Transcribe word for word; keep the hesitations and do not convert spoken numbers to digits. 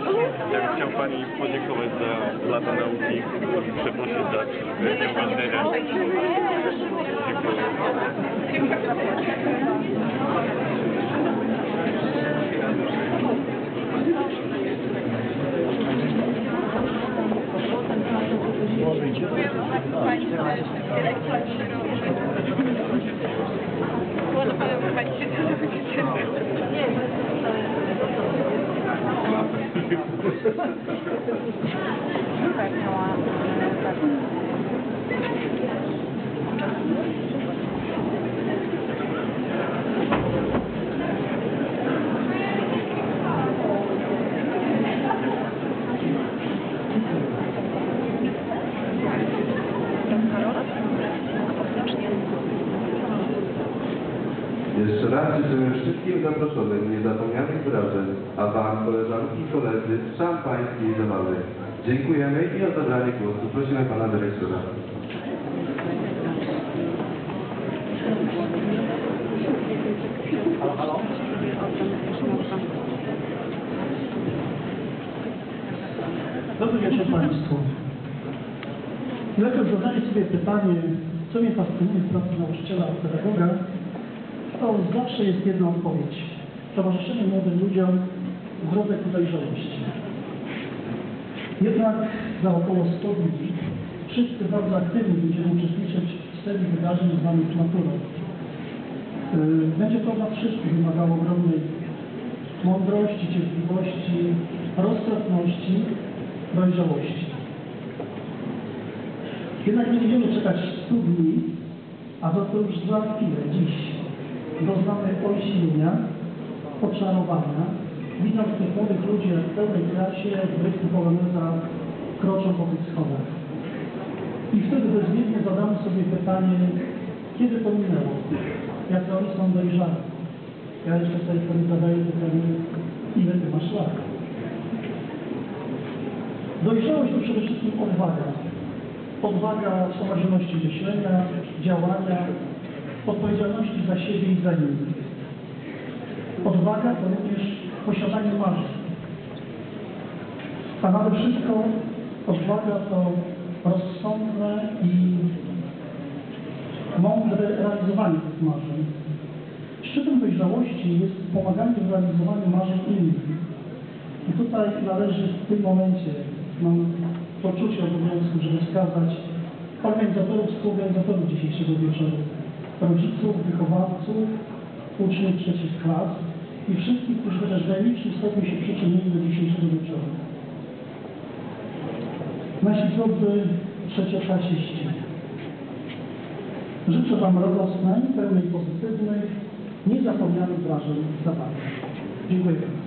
Ja bym chciał Pani podziękować za lata nauki, przeprosić za nieuważnienia. Dziękuję bardzo Pani za elektroniczne Może Panu Pani się nie Jeszcze raz życzymy wszystkim zaproszonym niezapomnianych wydarzeń, a Wam, koleżanki i koledzy, szampańskiej zabawy. Dziękujemy i o zabranie głosu prosimy Pana Dyrektora. Halo, halo? Dobry wieczór Państwu. Lekarz zadaje sobie pytanie, co mnie fascynuje w pracy nauczyciela, pedagoga, to zawsze jest jedna odpowiedź. Towarzyszenie młodym ludziom w drodze ku dojrzałości. Jednak za około stu dni wszyscy bardzo aktywnie będziemy uczestniczyć w serii wydarzeń zwanych naturą. Będzie to od nas wszystkich wymagało ogromnej mądrości, cierpliwości, roztropności, dojrzałości. Jednak nie będziemy czekać stu dni, a za to już za chwilę, dziś, doznamy olśnienia, oczarowania, widząc tych młodych ludzi w pełnej klasie, w rytmu poloneza kroczą po tych schodach. I wtedy bezwiednie zadamy sobie pytanie, kiedy to minęło, jakie oni są dojrzali. Ja jeszcze sobie wtedy zadaję pytanie, ile ty masz lat. Dojrzałość to przede wszystkim odwaga. Odwaga samodzielności myślenia, działania, odpowiedzialności za siebie i za innych. Odwaga to również posiadanie marzeń. A nade wszystko odwaga to rozsądne i mądre realizowanie tych marzeń. Szczytem dojrzałości jest pomaganie w realizowaniu marzeń innych. I tutaj należy w tym momencie, mam poczucie obowiązku, żeby wskazać organizatorów, współorganizatorów dzisiejszego wieczoru, rodziców, wychowawców, uczniów trzecich klas i wszystkich, którzy chociaż w najmniejszym stopniu się przyczynili do dzisiejszego wieczoru. Nasi drodzy trzecioklasiści, życzę Wam radosnej, pełnej pozytywnych, niezapomnianych wrażeń zabawy. Dziękuję bardzo.